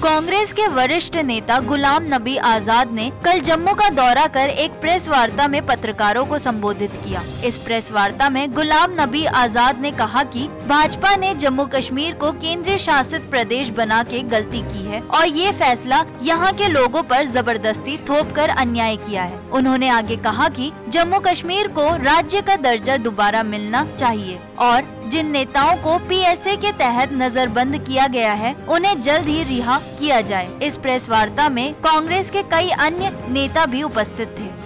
कांग्रेस के वरिष्ठ नेता गुलाम नबी आजाद ने कल जम्मू का दौरा कर एक प्रेस वार्ता में पत्रकारों को संबोधित किया। इस प्रेस वार्ता में गुलाम नबी आजाद ने कहा कि भाजपा ने जम्मू कश्मीर को केंद्रीय शासित प्रदेश बना के गलती की है और ये फैसला यहाँ के लोगों पर जबरदस्ती थोप कर अन्याय किया है। उन्होंने आगे कहा कि जम्मू कश्मीर को राज्य का दर्जा दोबारा मिलना चाहिए और जिन नेताओं को पीएसए के तहत नजरबंद किया गया है उन्हें जल्द ही रिहा किया जाए। इस प्रेस वार्ता में कांग्रेस के कई अन्य नेता भी उपस्थित थे।